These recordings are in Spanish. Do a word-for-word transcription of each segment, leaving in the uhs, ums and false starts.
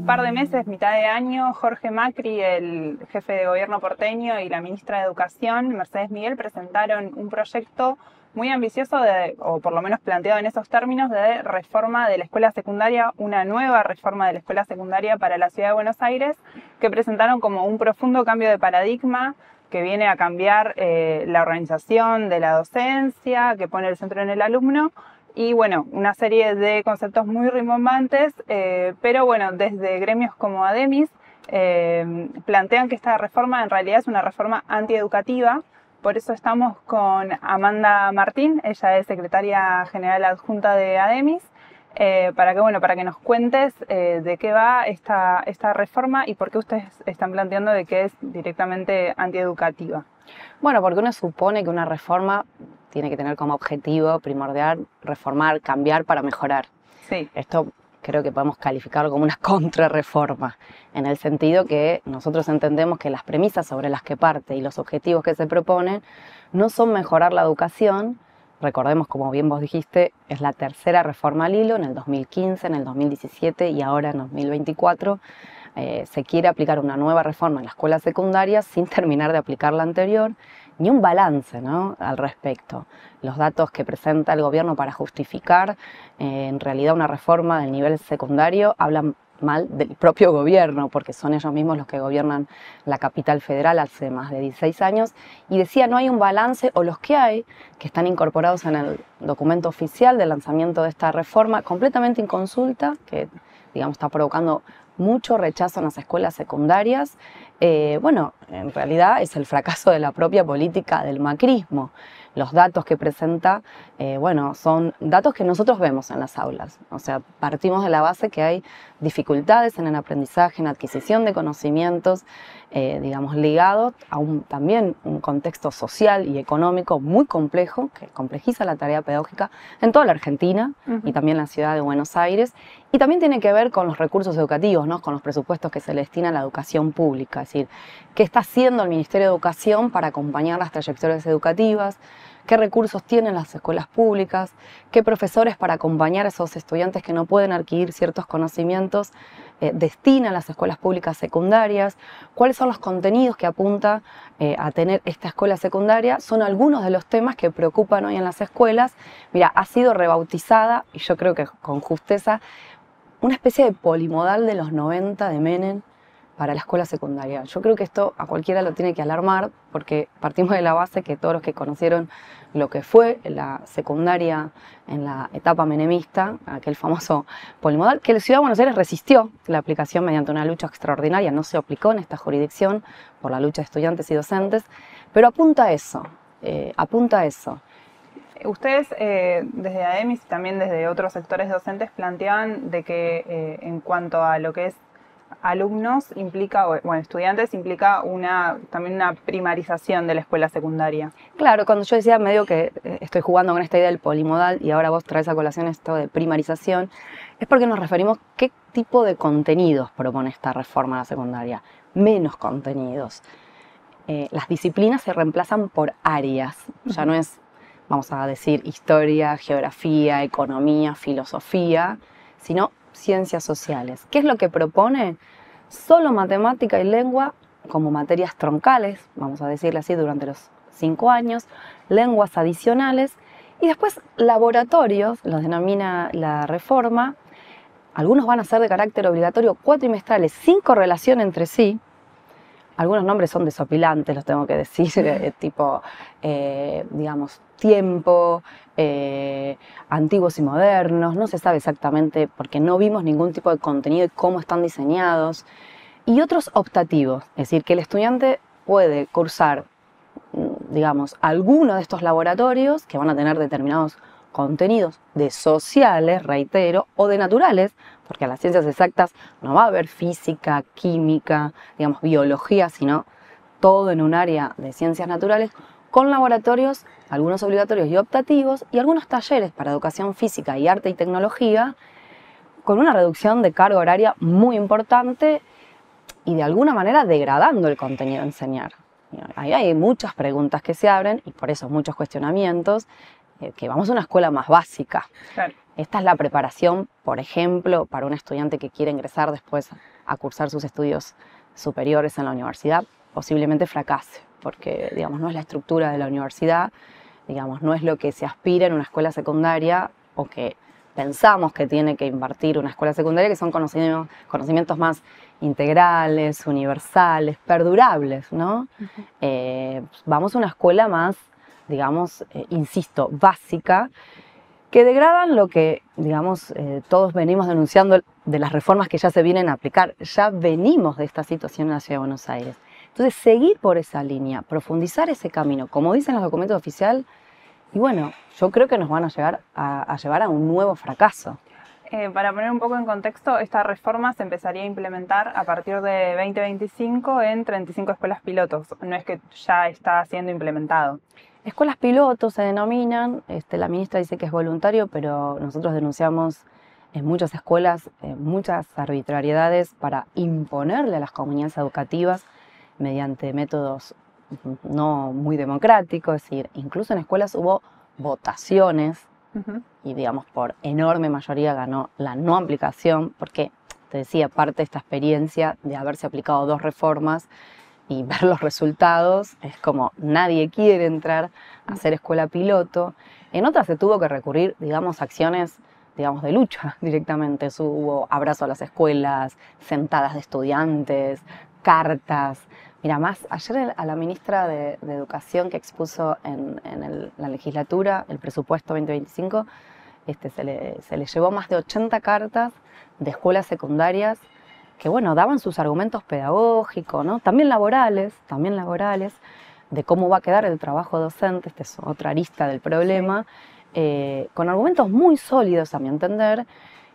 un par de meses, mitad de año, Jorge Macri, el jefe de gobierno porteño, y la ministra de Educación, Mercedes Miguel, presentaron un proyecto muy ambicioso, de, o por lo menos planteado en esos términos, de reforma de la escuela secundaria, una nueva reforma de la escuela secundaria para la ciudad de Buenos Aires, que presentaron como un profundo cambio de paradigma que viene a cambiar eh, la organización de la docencia, que pone el centro en el alumno, y bueno, una serie de conceptos muy rimbombantes, eh, pero bueno, desde gremios como ADEMIS eh, plantean que esta reforma en realidad es una reforma antieducativa. Por eso estamos con Amanda Martín, ella es secretaria general adjunta de ADEMIS, eh, para que bueno, para que nos cuentes eh, de qué va esta, esta reforma y por qué ustedes están planteando de que es directamente antieducativa. Bueno, porque uno supone que una reforma tiene que tener como objetivo primordial reformar, cambiar para mejorar. Sí. Esto creo que podemos calificarlo como una contrarreforma, en el sentido que nosotros entendemos que las premisas sobre las que parte y los objetivos que se proponen no son mejorar la educación. Recordemos, como bien vos dijiste, es la tercera reforma al hilo, en el dos mil quince, en el dos mil diecisiete y ahora en dos mil veinticuatro. Eh, se quiere aplicar una nueva reforma en la escuela secundaria sin terminar de aplicar la anterior, ni un balance, ¿no?, al respecto. Los datos que presenta el gobierno para justificar eh, en realidad una reforma del nivel secundario hablan mal del propio gobierno, porque son ellos mismos los que gobiernan la capital federal hace más de dieciséis años, y decía no hay un balance, o los que hay, que están incorporados en el documento oficial del lanzamiento de esta reforma, completamente inconsulta, que digamos está provocando mucho rechazo en las escuelas secundarias. Eh, bueno, en realidad es el fracaso de la propia política del macrismo. Los datos que presenta, eh, bueno, son datos que nosotros vemos en las aulas. O sea, partimos de la base que hay dificultades en el aprendizaje, en la adquisición de conocimientos, eh, digamos, ligados a un, también un contexto social y económico muy complejo, que complejiza la tarea pedagógica en toda la Argentina uh-huh. y también en la ciudad de Buenos Aires. Y también tiene que ver con los recursos educativos, ¿no?, con los presupuestos que se le destina a la educación pública. Es decir, qué está haciendo el Ministerio de Educación para acompañar las trayectorias educativas, qué recursos tienen las escuelas públicas, qué profesores para acompañar a esos estudiantes que no pueden adquirir ciertos conocimientos eh, destinan las escuelas públicas secundarias, cuáles son los contenidos que apunta eh, a tener esta escuela secundaria. Son algunos de los temas que preocupan hoy en las escuelas. Mira, ha sido rebautizada, y yo creo que con justeza, una especie de polimodal de los noventa de Menem para la escuela secundaria. Yo creo que esto a cualquiera lo tiene que alarmar, porque partimos de la base que todos los que conocieron lo que fue la secundaria en la etapa menemista, aquel famoso polimodal, que la Ciudad de Buenos Aires resistió la aplicación mediante una lucha extraordinaria, no se aplicó en esta jurisdicción por la lucha de estudiantes y docentes, pero apunta a eso, eh, apunta a eso. Ustedes eh, desde ADEMIS y también desde otros sectores docentes planteaban de que eh, en cuanto a lo que es alumnos implica, bueno, estudiantes implica una también una primarización de la escuela secundaria. Claro, cuando yo decía medio que estoy jugando con esta idea del polimodal y ahora vos traes a colación esto de primarización, es porque nos referimos a qué tipo de contenidos propone esta reforma a la secundaria. Menos contenidos. Eh, las disciplinas se reemplazan por áreas, ya no es, vamos a decir, historia, geografía, economía, filosofía, sino ciencias sociales. ¿Qué es lo que propone? Solo matemática y lengua como materias troncales, vamos a decirle así, durante los cinco años, lenguas adicionales y después laboratorios, los denomina la reforma. Algunos van a ser de carácter obligatorio cuatrimestrales sin correlación entre sí. Algunos nombres son desopilantes, los tengo que decir, eh, tipo, eh, digamos, tiempo, eh, antiguos y modernos, no se sabe exactamente porque no vimos ningún tipo de contenido y cómo están diseñados. Y otros optativos, es decir, que el estudiante puede cursar, digamos, alguno de estos laboratorios que van a tener determinados contenidos de sociales, reitero, o de naturales, porque a las ciencias exactas no va a haber física, química, digamos, biología, sino todo en un área de ciencias naturales, con laboratorios, algunos obligatorios y optativos, y algunos talleres para educación física y arte y tecnología, con una reducción de carga horaria muy importante y de alguna manera degradando el contenido a enseñar. Ahí hay muchas preguntas que se abren y por eso muchos cuestionamientos, que vamos a una escuela más básica. Claro. esta es la preparación, por ejemplo, para un estudiante que quiere ingresar después a cursar sus estudios superiores en la universidad, posiblemente fracase, porque, digamos, no es la estructura de la universidad, digamos, no es lo que se aspira en una escuela secundaria o que pensamos que tiene que impartir una escuela secundaria, que son conocimientos, conocimientos más integrales, universales, perdurables, ¿no? Uh-huh. eh, vamos a una escuela más, digamos, eh, insisto, básica, que degradan lo que, digamos, eh, todos venimos denunciando de las reformas que ya se vienen a aplicar. Ya venimos de esta situación en la Ciudad de Buenos Aires. Entonces, seguir por esa línea, profundizar ese camino, como dicen los documentos oficiales, y bueno, yo creo que nos van a llegar a, a llevar a un nuevo fracaso. Eh, para poner un poco en contexto, esta reforma se empezaría a implementar a partir de veinte veinticinco en treinta y cinco escuelas pilotos. No es que ya está siendo implementado. Escuelas pilotos se denominan, este, la ministra dice que es voluntario, pero nosotros denunciamos en muchas escuelas eh, muchas arbitrariedades para imponerle a las comunidades educativas mediante métodos no muy democráticos, es decir, incluso en escuelas hubo votaciones uh-huh. y digamos por enorme mayoría ganó la no aplicación, porque te decía, parte de esta experiencia de haberse aplicado dos reformas y ver los resultados, es como nadie quiere entrar a hacer escuela piloto. En otras se tuvo que recurrir, digamos, a acciones, digamos, de lucha directamente. Hubo abrazo a las escuelas, sentadas de estudiantes, cartas. Mira, más ayer a la ministra de, de Educación que expuso en, en el, la legislatura el presupuesto veinte veinticinco, este, se, le, se le llevó más de ochenta cartas de escuelas secundarias que, bueno, daban sus argumentos pedagógicos, ¿no? También laborales, también laborales, de cómo va a quedar el trabajo docente, esta es otra arista del problema, eh, con argumentos muy sólidos, a mi entender,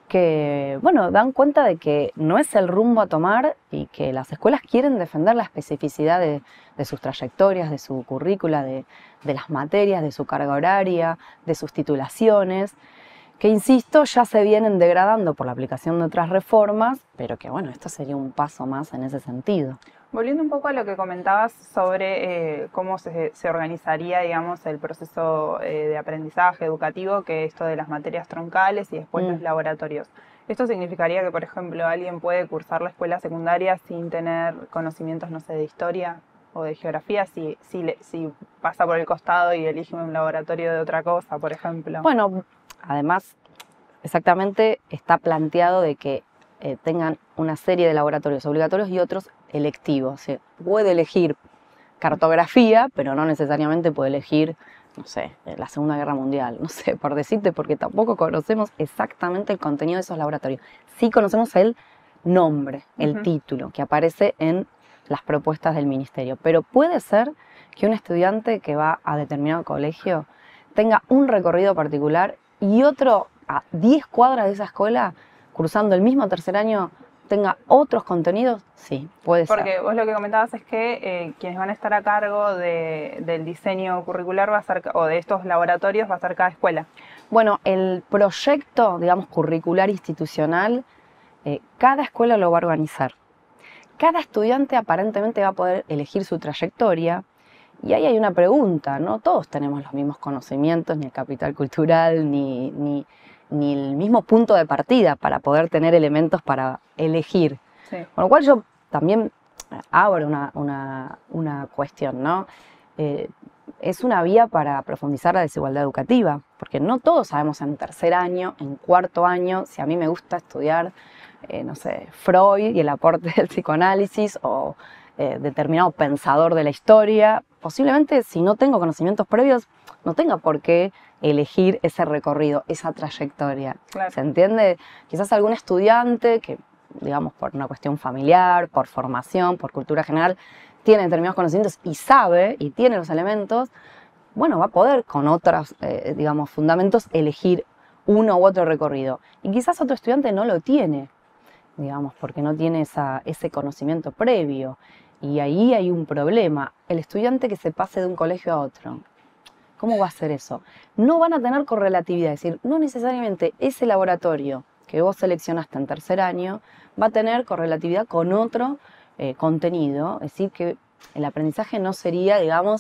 que, bueno, dan cuenta de que no es el rumbo a tomar y que las escuelas quieren defender la especificidad de, de sus trayectorias, de su currícula, de, de las materias, de su carga horaria, de sus titulaciones, que, insisto, ya se vienen degradando por la aplicación de otras reformas, pero que, bueno, esto sería un paso más en ese sentido. Volviendo un poco a lo que comentabas sobre eh, cómo se, se organizaría, digamos, el proceso eh, de aprendizaje educativo, que esto de las materias troncales y después mm. los laboratorios. ¿Esto significaría que, por ejemplo, alguien puede cursar la escuela secundaria sin tener conocimientos, no sé, de historia o de geografía, si, si, le, si pasa por el costado y elige un laboratorio de otra cosa, por ejemplo? Bueno, además, exactamente está planteado de que Eh, tengan una serie de laboratorios obligatorios y otros electivos. O sea, puede elegir cartografía, pero no necesariamente puede elegir, no sé, la Segunda Guerra Mundial, no sé, por decirte, porque tampoco conocemos exactamente el contenido de esos laboratorios. Sí conocemos el nombre, el uh-huh. título, que aparece en las propuestas del ministerio. Pero puede ser que un estudiante que va a determinado colegio tenga un recorrido particular y otro a diez cuadras de esa escuela, cursando el mismo tercer año, tenga otros contenidos, sí, puede Porque ser. Porque vos lo que comentabas es que eh, quienes van a estar a cargo de, del diseño curricular va a ser, o de estos laboratorios va a ser cada escuela. Bueno, el proyecto, digamos, curricular institucional, eh, cada escuela lo va a organizar. Cada estudiante aparentemente va a poder elegir su trayectoria. Y ahí hay una pregunta, ¿no? Todos tenemos los mismos conocimientos, ni el capital cultural, ni... ni ni el mismo punto de partida para poder tener elementos para elegir. Sí. Con lo cual yo también abro una, una, una cuestión, ¿no? Eh, es una vía para profundizar la desigualdad educativa, porque no todos sabemos en tercer año, en cuarto año, si a mí me gusta estudiar, eh, no sé, Freud y el aporte del psicoanálisis o eh, determinado pensador de la historia. Posiblemente si no tengo conocimientos previos, no tenga por qué elegir ese recorrido, esa trayectoria. Claro. ¿Se entiende? Quizás algún estudiante que, digamos, por una cuestión familiar, por formación, por cultura general, tiene determinados conocimientos y sabe, y tiene los elementos, bueno, va a poder con otros, eh, digamos, fundamentos elegir uno u otro recorrido. Y quizás otro estudiante no lo tiene, digamos, porque no tiene esa, ese conocimiento previo. Y ahí hay un problema. El estudiante que se pase de un colegio a otro, ¿cómo va a ser eso? No van a tener correlatividad, es decir, no necesariamente ese laboratorio que vos seleccionaste en tercer año va a tener correlatividad con otro eh, contenido, es decir, que el aprendizaje no sería, digamos,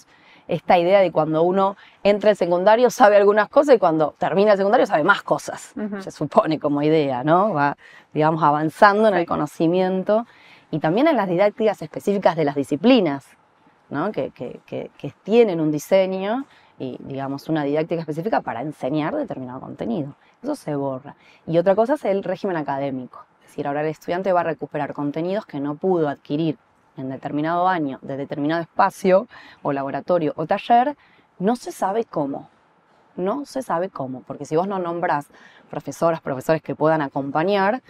esta idea de cuando uno entra al secundario sabe algunas cosas y cuando termina el secundario sabe más cosas. Uh-huh. Se supone como idea, ¿no? Va, digamos, avanzando en el conocimiento y también en las didácticas específicas de las disciplinas, ¿no? Que, que, que, que tienen un diseño y, digamos, una didáctica específica para enseñar determinado contenido. Eso se borra. Y otra cosa es el régimen académico. Es decir, ahora el estudiante va a recuperar contenidos que no pudo adquirir en determinado año, de determinado espacio, o laboratorio, o taller, no se sabe cómo. No se sabe cómo. Porque si vos no nombrás profesoras, profesores que puedan acompañar,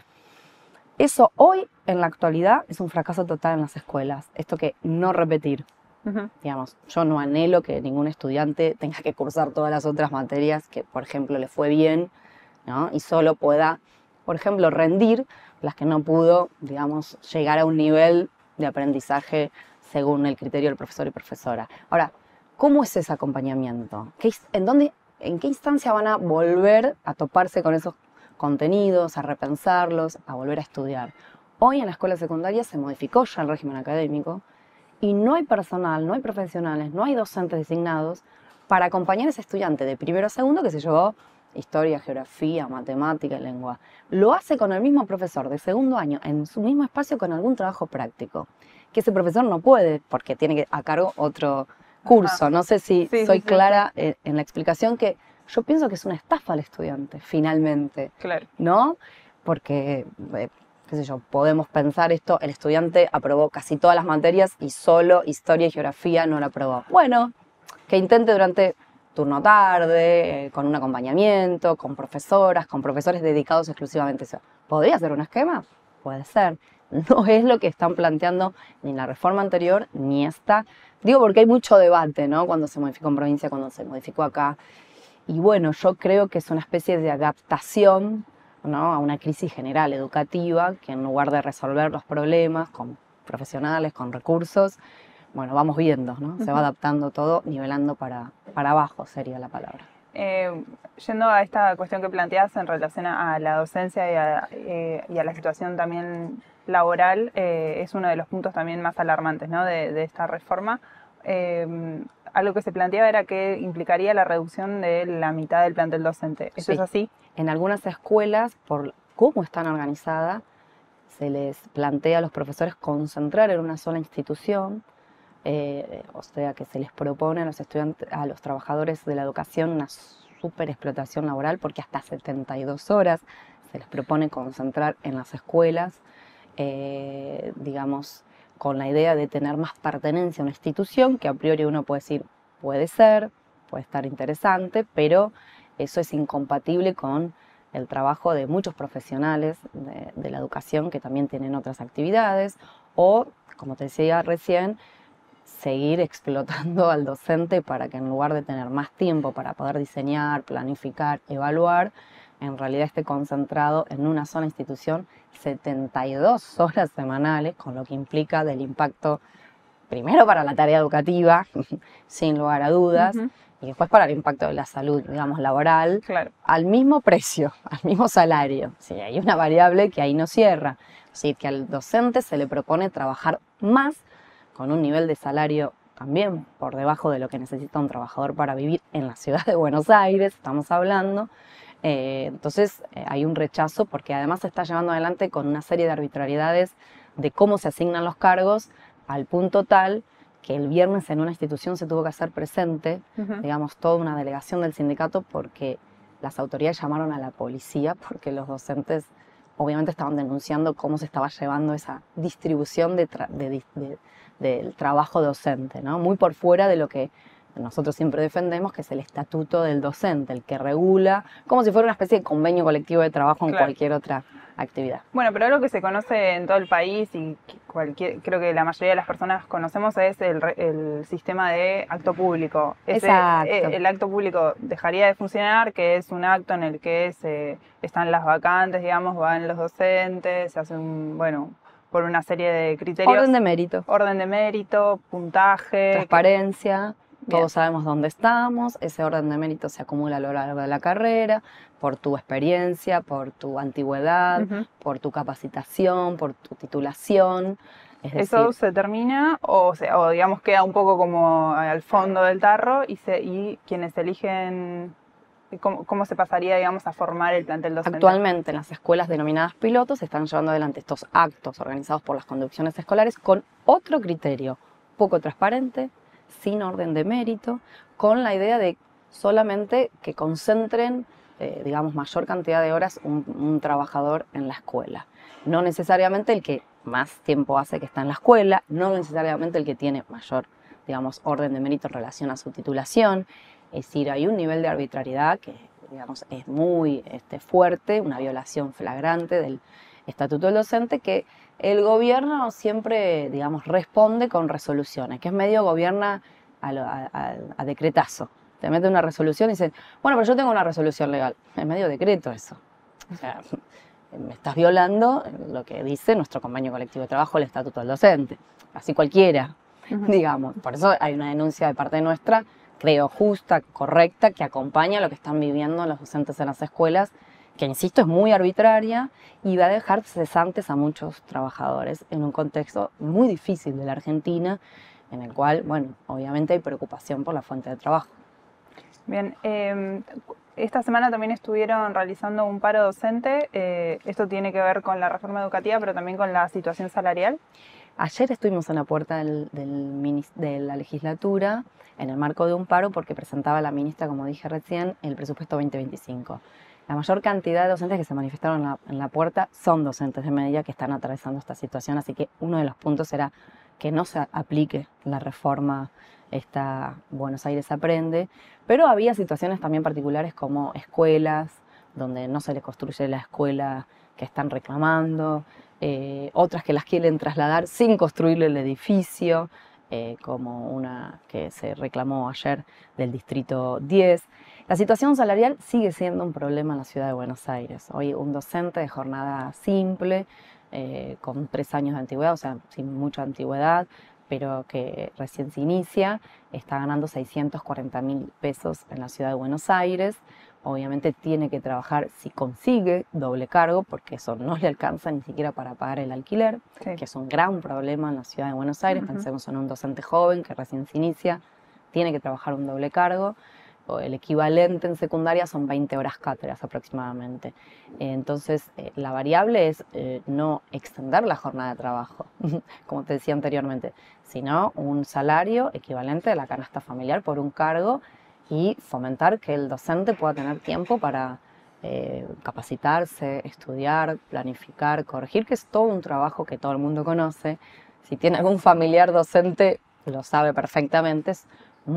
eso hoy, en la actualidad, es un fracaso total en las escuelas. Esto que no repetir. Uh-huh. Digamos, yo no anhelo que ningún estudiante tenga que cursar todas las otras materias que, por ejemplo, le fue bien, ¿no? Y solo pueda, por ejemplo, rendir las que no pudo, digamos, llegar a un nivel de aprendizaje según el criterio del profesor y profesora. Ahora, ¿cómo es ese acompañamiento? ¿Qué, en, dónde, ¿En qué instancia van a volver a toparse con esos contenidos, a repensarlos, a volver a estudiar? Hoy en la escuela secundaria se modificó ya el régimen académico y no hay personal, no hay profesionales, no hay docentes designados para acompañar a ese estudiante de primero a segundo que se llevó historia, geografía, matemática y lengua. Lo hace con el mismo profesor de segundo año, en su mismo espacio con algún trabajo práctico, que ese profesor no puede porque tiene que, a cargo otro curso. Ajá. No sé si sí, soy sí, clara sí, sí. en la explicación, que yo pienso que es una estafa al estudiante, finalmente. Claro. ¿No? Porque, eh, qué sé yo, podemos pensar esto, el estudiante aprobó casi todas las materias y solo historia y geografía no la aprobó. Bueno, que intente durante turno tarde, eh, con un acompañamiento, con profesoras, con profesores dedicados exclusivamente a eso. ¿Podría ser un esquema? Puede ser. No es lo que están planteando ni la reforma anterior ni esta. Digo porque hay mucho debate, ¿no? Cuando se modificó en provincia, cuando se modificó acá. Y bueno, yo creo que es una especie de adaptación, ¿no?, a una crisis general educativa, que en lugar de resolver los problemas con profesionales, con recursos, bueno, vamos viendo, ¿no? Se va adaptando todo, nivelando para, para abajo sería la palabra. Eh, yendo a esta cuestión que planteas en relación a, a la docencia y a, eh, y a la situación también laboral, eh, es uno de los puntos también más alarmantes, ¿no?, de, de esta reforma. Eh, algo que se planteaba era que implicaría la reducción de la mitad del plantel docente. ¿Eso sí. es así? En algunas escuelas, por cómo están organizadas, se les plantea a los profesores concentrar en una sola institución. Eh, o sea que se les propone a los estudiantes, a los trabajadores de la educación una super explotación laboral, porque hasta setenta y dos horas se les propone concentrar en las escuelas, eh, digamos, con la idea de tener más pertenencia a una institución, que a priori uno puede decir, puede ser, puede estar interesante, pero eso es incompatible con el trabajo de muchos profesionales de, de la educación que también tienen otras actividades, o, como te decía recién, seguir explotando al docente para que en lugar de tener más tiempo para poder diseñar, planificar, evaluar, en realidad esté concentrado en una sola institución setenta y dos horas semanales, con lo que implica del impacto primero para la tarea educativa, sin lugar a dudas, uh-huh. y después para el impacto de la salud, digamos, laboral, claro. al mismo precio, al mismo salario. Sí, hay una variable que ahí no cierra. Así que al docente se le propone trabajar más con un nivel de salario también por debajo de lo que necesita un trabajador para vivir en la ciudad de Buenos Aires, estamos hablando. Eh, entonces eh, hay un rechazo porque además se está llevando adelante con una serie de arbitrariedades de cómo se asignan los cargos, al punto tal que el viernes en una institución se tuvo que hacer presente, uh-huh. digamos, toda una delegación del sindicato, porque las autoridades llamaron a la policía porque los docentes obviamente estaban denunciando cómo se estaba llevando esa distribución de tra- de, de, del trabajo docente, ¿no? Muy por fuera de lo que nosotros siempre defendemos, que es el estatuto del docente, el que regula, como si fuera una especie de convenio colectivo de trabajo en claro. cualquier otra actividad. Bueno, pero algo que se conoce en todo el país y cualquier, creo que la mayoría de las personas conocemos es el, el sistema de acto público. Ese, Exacto. Eh, el acto público dejaría de funcionar, que es un acto en el que se, están las vacantes, digamos, van los docentes, se hace un, bueno, por una serie de criterios. Orden de mérito. Orden de mérito, puntaje. Transparencia. Bien. Todos sabemos dónde estamos, ese orden de mérito se acumula a lo largo de la carrera, por tu experiencia, por tu antigüedad, uh-huh. por tu capacitación, por tu titulación. Es ¿Eso decir, se termina o, sea, o digamos queda un poco como al fondo del tarro y, se, y quienes eligen, ¿cómo, cómo se pasaría, digamos, a formar el plantel docente? actualmente en las escuelas denominadas pilotos se están llevando adelante estos actos organizados por las conducciones escolares con otro criterio, poco transparente, sin orden de mérito, con la idea de solamente que concentren, eh, digamos, mayor cantidad de horas un, un trabajador en la escuela. No necesariamente el que más tiempo hace que está en la escuela, no necesariamente el que tiene mayor, digamos, orden de mérito en relación a su titulación. Es decir, hay un nivel de arbitrariedad que, digamos, es muy este, fuerte, una violación flagrante del Estatuto del Docente que el gobierno siempre, digamos, responde con resoluciones, que es medio gobierna a, lo, a, a, a decretazo. Te mete una resolución y dicen, bueno, pero yo tengo una resolución legal. Es medio decreto eso. O sea, me estás violando lo que dice nuestro convenio colectivo de trabajo, el Estatuto del Docente. Así cualquiera, uh-huh. digamos. Por eso hay una denuncia de parte nuestra, creo justa, correcta, que acompaña lo que están viviendo los docentes en las escuelas, que insisto es muy arbitraria y va a dejar cesantes a muchos trabajadores en un contexto muy difícil de la Argentina, en el cual, bueno, obviamente hay preocupación por la fuente de trabajo. Bien, eh, esta semana también estuvieron realizando un paro docente. Eh, esto tiene que ver con la reforma educativa, pero también con la situación salarial. Ayer estuvimos en la puerta del, del, de la legislatura en el marco de un paro porque presentaba la ministra, como dije recién, el presupuesto veinte veinticinco. La mayor cantidad de docentes que se manifestaron en la, en la puerta son docentes de media que están atravesando esta situación, así que uno de los puntos era que no se aplique la reforma esta Buenos Aires Aprende, pero había situaciones también particulares como escuelas, donde no se les construye la escuela que están reclamando, eh, otras que las quieren trasladar sin construirle el edificio, eh, como una que se reclamó ayer del Distrito diez. La situación salarial sigue siendo un problema en la ciudad de Buenos Aires. Hoy un docente de jornada simple, eh, con tres años de antigüedad, o sea, sin mucha antigüedad, pero que recién se inicia, está ganando seiscientos cuarenta mil pesos en la ciudad de Buenos Aires. Obviamente tiene que trabajar si consigue doble cargo, porque eso no le alcanza ni siquiera para pagar el alquiler, sí. que es un gran problema en la ciudad de Buenos Aires. Uh-huh. Pensemos en un docente joven que recién se inicia, tiene que trabajar un doble cargo. El equivalente en secundaria son veinte horas cátedras aproximadamente. Entonces, eh, la variable es eh, no extender la jornada de trabajo, como te decía anteriormente, sino un salario equivalente a la canasta familiar por un cargo y fomentar que el docente pueda tener tiempo para eh, capacitarse, estudiar, planificar, corregir, que es todo un trabajo que todo el mundo conoce. Si tiene algún familiar docente, lo sabe perfectamente, es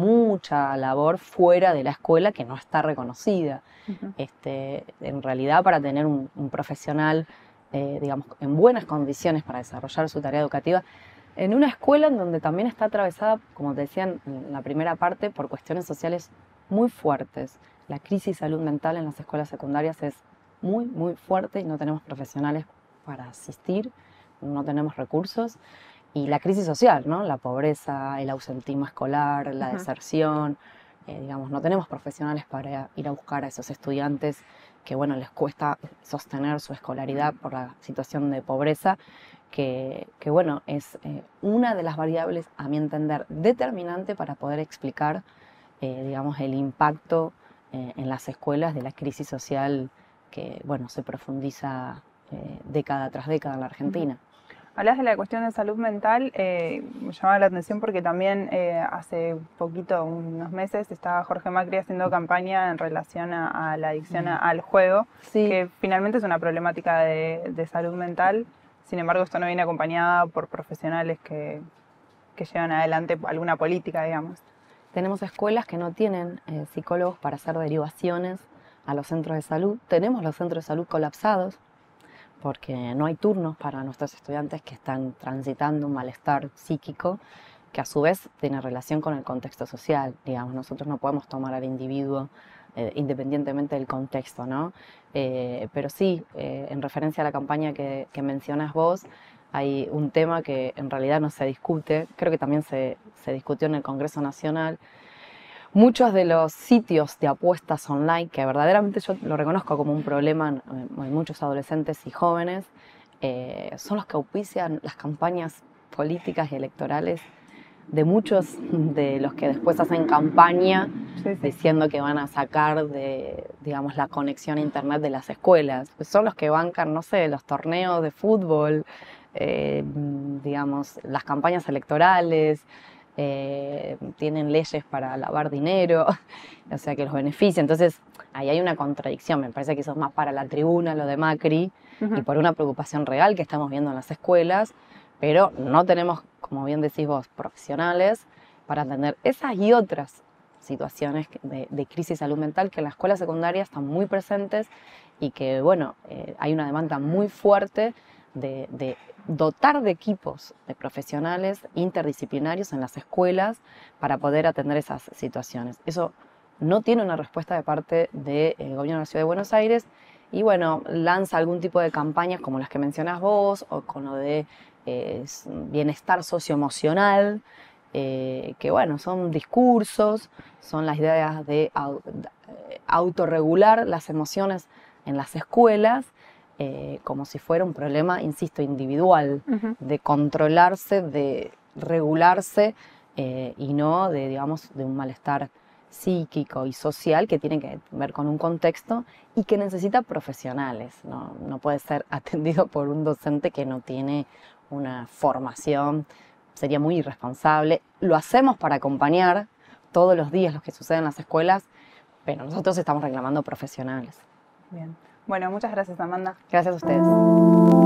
mucha labor fuera de la escuela que no está reconocida. Uh-huh. Este, en realidad, para tener un, un profesional, eh, digamos, en buenas condiciones para desarrollar su tarea educativa, en una escuela en donde también está atravesada, como te decía en la primera parte, por cuestiones sociales muy fuertes. La crisis de salud mental en las escuelas secundarias es muy, muy fuerte y no tenemos profesionales para asistir, no tenemos recursos. Y la crisis social, ¿no? La pobreza, el ausentismo escolar, la uh-huh. deserción, eh, digamos, no tenemos profesionales para ir a buscar a esos estudiantes que, bueno, les cuesta sostener su escolaridad por la situación de pobreza, que, que bueno, es eh, una de las variables, a mi entender, determinante para poder explicar, eh, digamos, el impacto eh, en las escuelas de la crisis social que, bueno, se profundiza eh, década tras década en la Argentina. Uh-huh. Hablas de la cuestión de salud mental, eh, me llamaba la atención porque también eh, hace poquito, unos meses, estaba Jorge Macri haciendo campaña en relación a, a la adicción a, al juego, sí. que finalmente es una problemática de, de salud mental. Sin embargo, esto no viene acompañado por profesionales que, que llevan adelante alguna política, digamos. Tenemos escuelas que no tienen eh, psicólogos para hacer derivaciones a los centros de salud. Tenemos los centros de salud colapsados, porque no hay turnos para nuestros estudiantes que están transitando un malestar psíquico que a su vez tiene relación con el contexto social. Digamos, nosotros no podemos tomar al individuo eh, independientemente del contexto, ¿no? Eh, pero sí, eh, en referencia a la campaña que, que mencionas vos, hay un tema que en realidad no se discute, creo que también se, se discutió en el Congreso Nacional. Muchos de los sitios de apuestas online, que verdaderamente yo lo reconozco como un problema en, en muchos adolescentes y jóvenes, eh, son los que auspician las campañas políticas y electorales de muchos de los que después hacen campaña Sí, sí. diciendo que van a sacar de, digamos, la conexión a internet de las escuelas. Pues son los que bancan, no sé, los torneos de fútbol, eh, digamos, las campañas electorales, eh, tienen leyes para lavar dinero, o sea, que los beneficia. Entonces, ahí hay una contradicción. Me parece que eso es más para la tribuna, lo de Macri, Uh-huh. y por una preocupación real que estamos viendo en las escuelas, pero no tenemos, como bien decís vos, profesionales para atender esas y otras situaciones de, de crisis salud mental que en la escuela secundaria están muy presentes y que, bueno, eh, hay una demanda muy fuerte de, de dotar de equipos de profesionales interdisciplinarios en las escuelas para poder atender esas situaciones. Eso no tiene una respuesta de parte del gobierno de la Ciudad de Buenos Aires y, bueno, lanza algún tipo de campañas como las que mencionás vos o con lo de eh, bienestar socioemocional, eh, que, bueno, son discursos, son las ideas de autorregular las emociones en las escuelas, eh, como si fuera un problema, insisto, individual, uh-huh. de controlarse, de regularse eh, y no de, digamos, de un malestar psíquico y social que tiene que ver con un contexto y que necesita profesionales, ¿no? No puede ser atendido por un docente que no tiene una formación, sería muy irresponsable. Lo hacemos para acompañar todos los días lo que sucede en las escuelas, pero nosotros estamos reclamando profesionales. Bien. Bueno, muchas gracias, Amanda. Gracias a ustedes.